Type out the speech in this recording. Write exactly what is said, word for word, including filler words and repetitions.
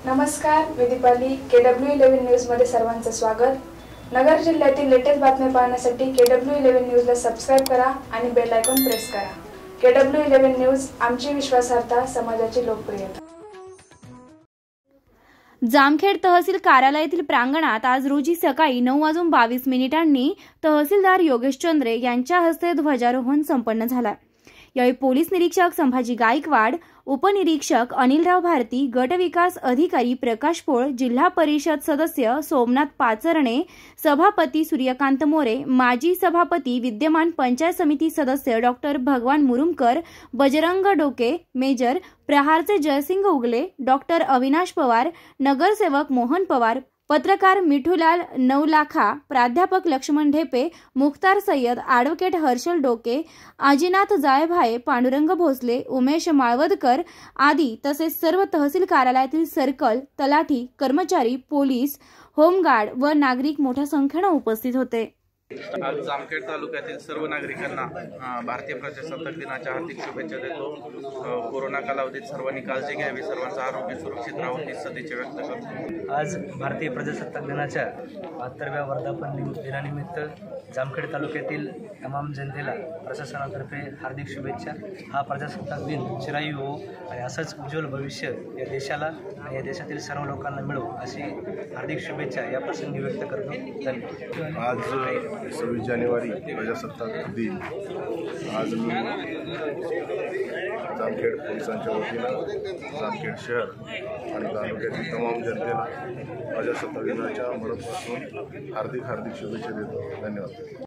नमस्कार, मी Deepali. K W eleven न्यूजमध्ये सर्वांचं स्वागत. नगर जिल्ह्यातील लेटेस्ट बातम्या पाहण्यासाठी के डब्ल्यू इलेव्हन न्यूजला सबस्क्राईब करा आणि बेल आयकॉन प्रेस करा. के डब्ल्यू इलेव्हन न्यूज, आमची विश्वासार्हता, समाजाची लोकप्रियता. जामखेड तहसील कार्यालयातील प्रांगणात आज रोजी सकाळी नऊ वाजून बावीस मिनिटांनी तहसीलदार योगेश चंद्रे यांच्या हस्ते ध्वजारोहण संपन्न झाला. यावेळी पोलीस निरीक्षक संभाजी गायकवाड, उपनिरीक्षक अनिलराव भारती, गट विकास अधिकारी प्रकाश पोळ, जिल्हा परिषद सदस्य सोमनाथ पाचरणे, सभापती सूर्यकांत मोरे, माजी सभापती विद्यमान पंचायत समिती सदस्य डॉक्टर भगवान मुरुमकर, बजरंग डोके, मेजर प्रहारचे जयसिंग उगले, डॉक्टर अविनाश पवार, नगरसेवक मोहन पवार, पत्रकार मिठूलाल नवलाखा, प्राध्यापक लक्ष्मण ढेपे, मुख्तार सय्यद, ॲडव्होकेट हर्षल डोके, आजीनाथ जायभाये, पांडुरंग भोसले, उमेश माळवदकर आदी तसेच सर्व तहसील कार्यालयातील सर्कल, तलाठी, कर्मचारी, पोलीस, होमगार्ड व नागरिक मोठ्या संख्येने उपस्थित होते. आज जामखेड तालुक्यातील सर्व नागरिकांना भारतीय प्रजासत्ताक दिनाच्या हार्दिक शुभेच्छा देतो. कोरोना कालावधीत सर्वांनी काळजी घ्यावी, सर्वांचं आरोग्य सुरक्षित राहावं ही सदिच्छा व्यक्त करतो. आज भारतीय प्रजासत्ताक दिनाच्या बहात्तरव्या वर्धापन दिनानिमित्त जामखेड तालुक्यातील तमाम जनतेला प्रशासनातर्फे हार्दिक शुभेच्छा. हा प्रजासत्ताक दिन चिरायू हो आणि असंच उज्ज्वल भविष्य या देशाला आणि या देशातील सर्व लोकांना मिळो अशी हार्दिक शुभेच्छा या प्रसंगी व्यक्त करतो. धन्यवाद. आज सव्वीस जानेवारी प्रजासत्ताक दिन. आज मी जामखेड पोलिसांच्या वतीनं जामखेड शहर आणि तालुक्यातील तमाम जनतेला प्रजासत्ताक दिनाच्या मनपूर्वक हार्दिक हार्दिक शुभेच्छा देतो. धन्यवाद.